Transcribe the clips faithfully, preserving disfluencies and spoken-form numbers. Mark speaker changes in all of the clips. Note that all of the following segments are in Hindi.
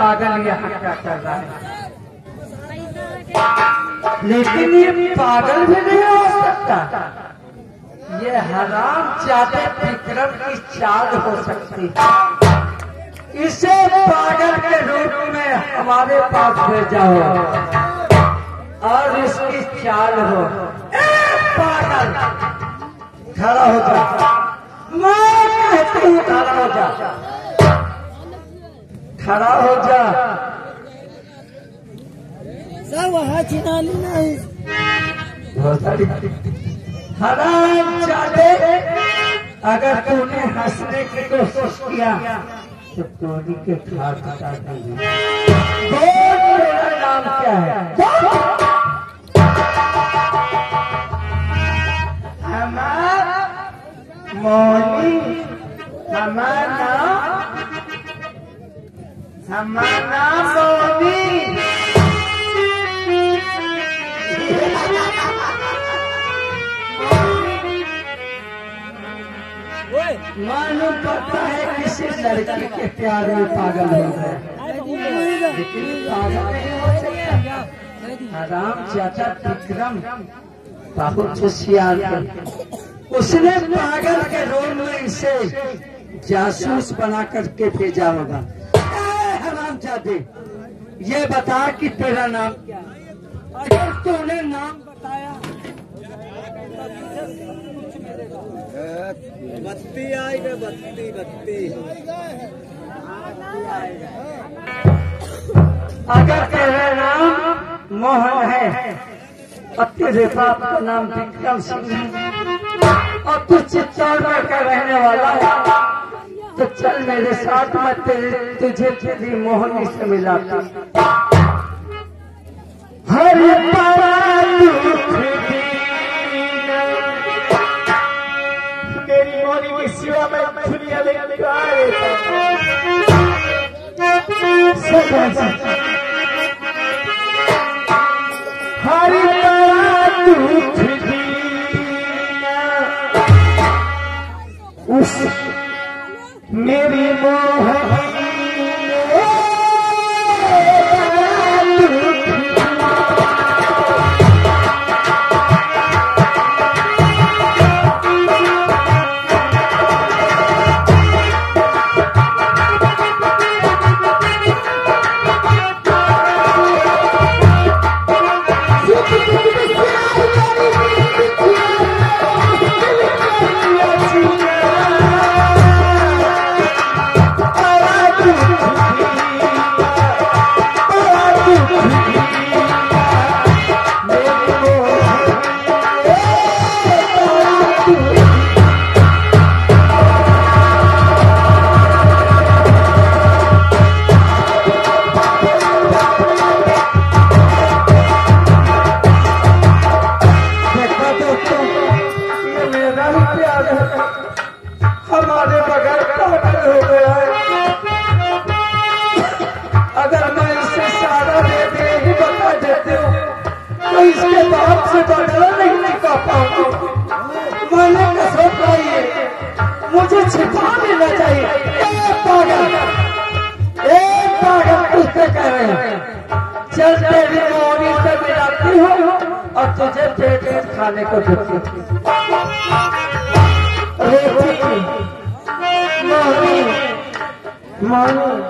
Speaker 1: पागल यहाँ क्या कर रहा है। लेकिन ये पागल भी नहीं हो सकता, ये हराम जाते विक्रम की चाल हो सकती है। इसे पागल के रूप में हमारे पास भेजा हो और इसकी चाल हो। पागल खड़ा हो जा, मैं कहती हूँ खड़ा हो जा, खड़ा हो जा।
Speaker 2: सर वहाँ चिना नहीं
Speaker 1: हराम जाते, अगर तूने हंसने की कोशिश किया तो टोनी के खाट हटा देंगे। तेरा नाम क्या है? हमारा मोनी, हमारा हमारा मोनी। मालूम पड़ता है किसी लड़की के प्यार में पागल हो गए, लेकिन पागल नहीं हो सकता। हराम चाचा विक्रम बहुत होशियार है, उसने पागल के रोल में इसे जासूस बना करके भेजा होगा। हराम चाचे, ये बता कि तेरा नाम क्या? अगर तूने नाम बताया
Speaker 2: बत्ती आएगा, बत्ती बत्ती।
Speaker 1: अगर तेरा नाम मोहन है और तेरे बाप का नाम विक्रम सिंह है और तू चित्तौड़गढ़ का रहने वाला है, तो चल मेरे साथ में तेरे तुझे तेरी मोहनी से मिलाता। हर
Speaker 2: मेरी मोहनी की सिवा में दुनिया में
Speaker 1: हरी उस मेरी मोहनी हमारे बगैर पागल हो गया है। अगर मैं इसे सारा दे दे ही बता देते हो तो इसके बाप से बदला नहीं निकाल पाऊंगा। मैंने कसम खाई है, मुझे छिपा लेना चाहिए। एक पागल, एक पागल किससे कह रहे हैं? चल तेरी मोहनी से मिलाती हूँ और तुझे पेट पेट खाने को देती हूँ। मोहनी मोहनी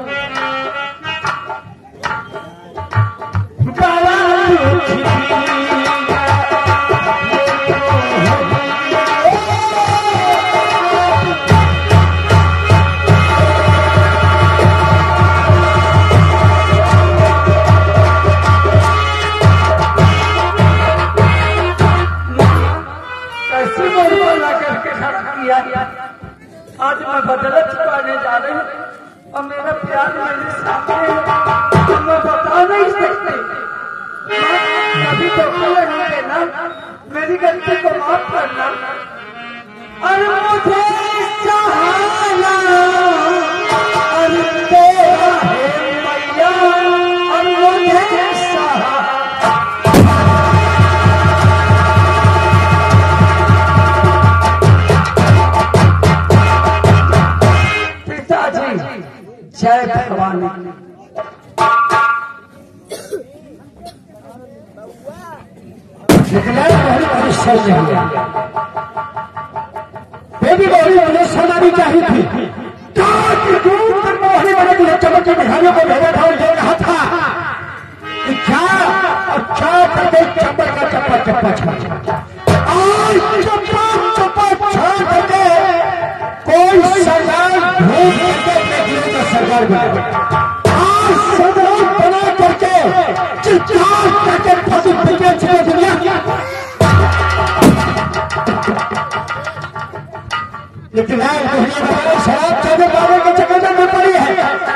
Speaker 1: आज मैं बदला चुकाने जा रही हूँ और मेरा प्यार मेरे सामने है, तो मैं बता नहीं सकती। कभी तो नहीं देना, मेरी गलती को माफ करना। और मुझे सहारा और तेरा है मैया, और मुझे सहारा। जय भगवान। लेकिन बहुत सही है। बेबी बड़ी उन्हें समाधि चाहिए थी, चमकी बिहारियों को भेजा था और ये कहा था कि क्या अच्छा करके चप्पल का चप्पा चप्पा छा आज चप्पा चप्पा छा करके कोई सरकार ढूंढ करके देखने का सरकार बना, आज सरकार बना करके चिल्लार करके फंसी बिके छे दुनिया। लेकिन शराब चादर पागल के चक्कर में पड़ी है,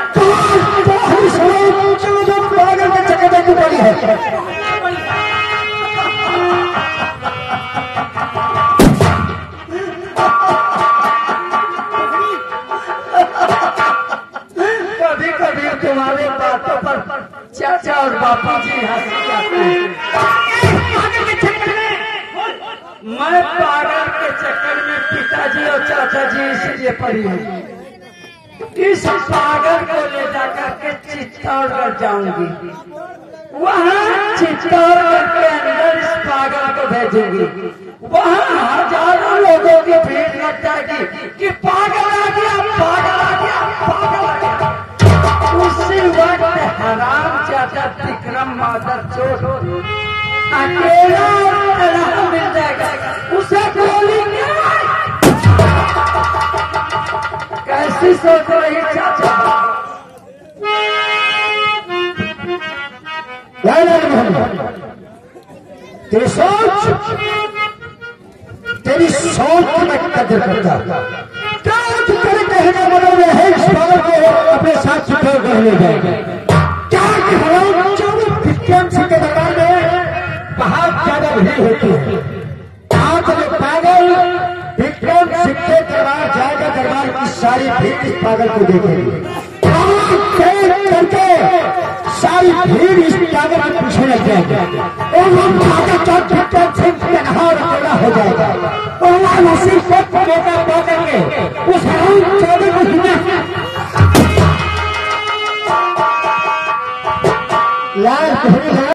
Speaker 1: शराब पागल के चक्कर में पड़ी है। कभी कभी तुम्हारे बातों पर चाचा और बापू जी हंसी जाते हैं। मैं पागल के चक्कर में पिताजी और चाचा जी इसलिए पड़ी हूँ, इस पागल को ले जाकर के चित्तौड़गढ़ जाऊंगी, वहाँ चित्तौड़गढ़ के अंदर इस पागल को भेजूंगी, वहाँ हजारों लोगों की भीड़ लग जाएगी कि पागल आ गया, पागल आ गया, पागल आ गया। उसी वक्त हराम चाचा विक्रम माधव चोट अकेला मिल जाएगा, उसे गोली कैसी सोच रही चाचा? तेरी सोच, तेरी सोच की मैं कदर करता, क्या तेरे कहने का मतलब है इस बार को अपने साथ छुट्टी कहने जाएंगे? क्या विक्रम सिंह के दरबार में बहुत ज्यादा भीड़ होती है, आज जब पागल विक्रम सिंह के दरबार जाएगा, दरबार की सारी भीड़ इस पागल को देखेगी, करके सारी भीड़ इस पागल के पीछे लग जाएगी और हम विक्रम सिंह के नहार अकेला हो जाएगा और वह उसी को पकड़ के उस चादर को लाल